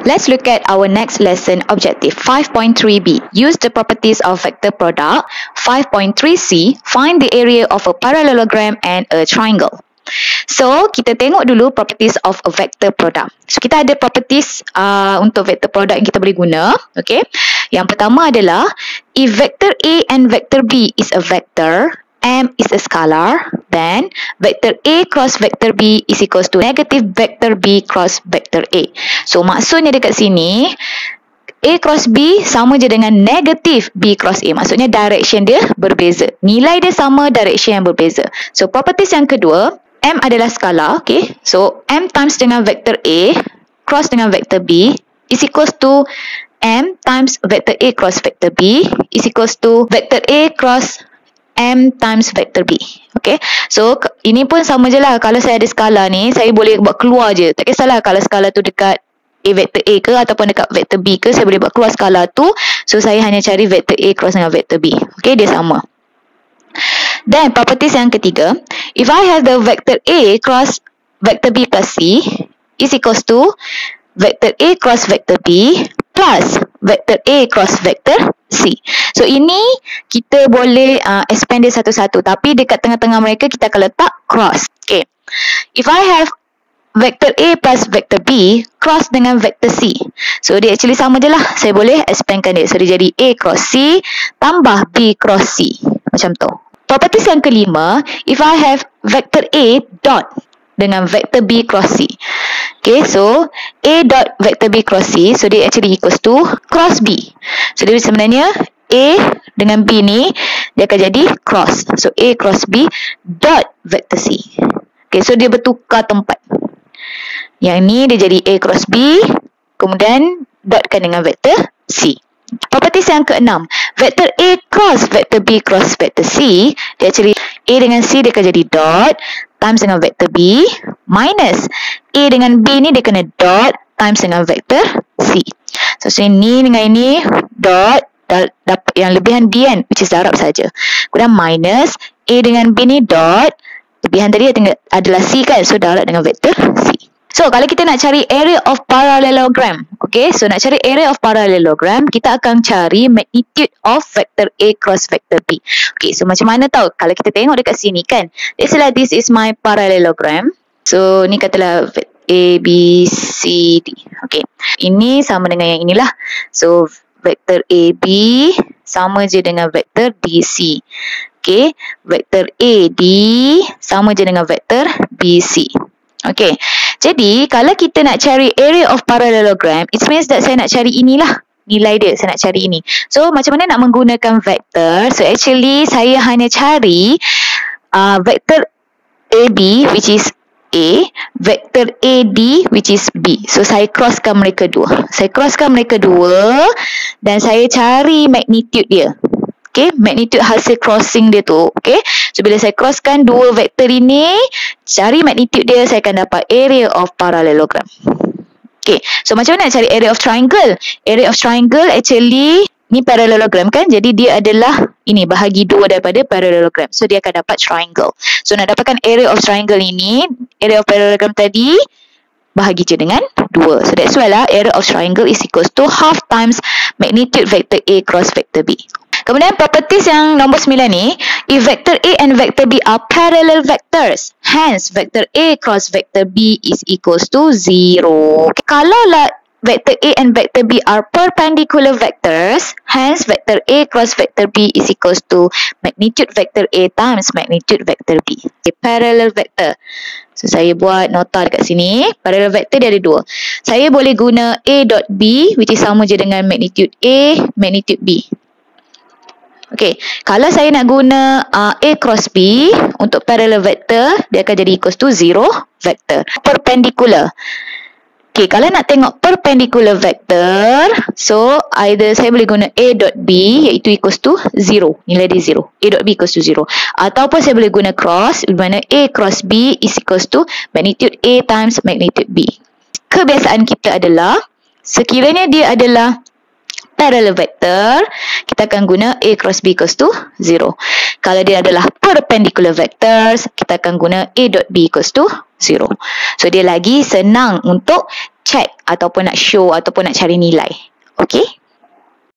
Let's look at our next lesson objective 5.3b. Use the properties of vector product. 5.3c. Find the area of a parallelogram and a triangle. So, kita tengok dulu properties of a vector product. So, kita ada properties untuk vector product yang kita boleh guna. Okay. Yang pertama adalah, if vector A and vector B is a vector, M is a scalar, then vector A cross vector B is equals to negative vector B cross vector A. So, maksudnya dekat sini, A cross B sama je dengan negatif B cross A. Maksudnya direction dia berbeza. Nilai dia sama, direction yang berbeza. So, properties yang kedua, M adalah scalar. Okay. So, M times dengan vector A cross dengan vector B is equals to M times vector A cross vector B is equals to vector A cross M times vector B. Okay. So, ini pun sama je lah. Kalau saya ada skala ni, saya boleh buat keluar je. Tak kisahlah kalau skala tu dekat A vector A ke ataupun dekat vector B ke, saya boleh buat keluar skala tu. So, saya hanya cari vector A cross dengan vector B. Okay, dia sama. Then, properties yang ketiga. If I have the vector A cross vector B plus C is equals to vector A cross vector B plus vector A cross vector C. So, ini kita boleh expand dia satu-satu. Tapi dekat tengah-tengah mereka, kita akan letak cross. Okay. If I have vector A plus vector B cross dengan vector C. So, dia actually sama je lah. Saya boleh expandkan dia. So, dia jadi A cross C tambah B cross C. Macam tu. Properties yang kelima, if I have vector A dot dengan vector B cross C. Okay, so A dot vector B cross C, so dia actually equals to cross B. So, dia sebenarnya A dengan B ni, dia akan jadi cross. So, A cross B dot vector C. Okay, so dia bertukar tempat. Yang ni dia jadi A cross B, kemudian dotkan dengan vector C. Properties yang keenam, vector A cross vector B cross vector C, dia actually A dengan C dia akan jadi dot times dengan vector B minus A dengan B ni dia kena dot times dengan vector C. So, sini dengan ini dot, dapat yang lebihan B kan, which is darab saja. Kemudian minus A dengan B ni dot, lebihan tadi adalah C kan, so darab dengan vector C. So, kalau kita nak cari area of parallelogram, okay, so nak cari area of parallelogram, kita akan cari magnitude of vector A cross vector B. Okay, so macam mana tahu? Kalau kita tengok dekat sini kan, let's say this is my parallelogram. So, ni katalah A, B, C, D. Okay, ini sama dengan yang inilah. So, vector A, B sama je dengan vector B, C. Okay, vector A, D sama je dengan vector B, C. Okay, jadi kalau kita nak cari area of parallelogram, it means that saya nak cari inilah nilai dia, saya nak cari ini. So, macam mana nak menggunakan vector? So, actually saya hanya cari vector AB which is A, vector AD which is B. So, saya crosskan mereka dua. Saya crosskan mereka dua dan saya cari magnitude dia. Okay, magnitude hasil crossing dia tu. Okay, so bila saya crosskan dua vektor ini, cari magnitude dia, saya akan dapat area of parallelogram. Okay, so macam mana nak cari area of triangle? Area of triangle actually, ni parallelogram kan, jadi dia adalah ini, bahagi dua daripada parallelogram. So, dia akan dapat triangle. So, nak dapatkan area of triangle ini, area of parallelogram tadi, bahagi je dengan 2. So, that's why lah, area of triangle is equals to half times magnitude vector A cross vector B. Kemudian properties yang nombor 9 ni, if vector A and vector B are parallel vectors, hence vector A cross vector B is equals to 0. Kalaulah vector A and vector B are perpendicular vectors, hence vector A cross vector B is equals to magnitude vector A times magnitude vector B. Okay, parallel vector. So, saya buat nota dekat sini. Parallel vector dia ada dua. Saya boleh guna A dot B, which is sama je dengan magnitude A, magnitude B. Okay, kalau saya nak guna A cross B untuk parallel vector, dia akan jadi equals to 0 vector. Perpendicular. Okay, kalau nak tengok perpendicular vector, so either saya boleh guna A dot B, iaitu equals to 0. Nilai dia 0. A dot B equals to 0. Ataupun saya boleh guna cross, di mana A cross B is equals to magnitude A times magnitude B. Kebiasaan kita adalah, sekiranya dia adalah parallel vector, kita akan guna A cross B equals to 0. Kalau dia adalah perpendicular vectors, kita akan guna A dot B equals to 0. So, dia lagi senang untuk check ataupun nak show ataupun nak cari nilai. Okay?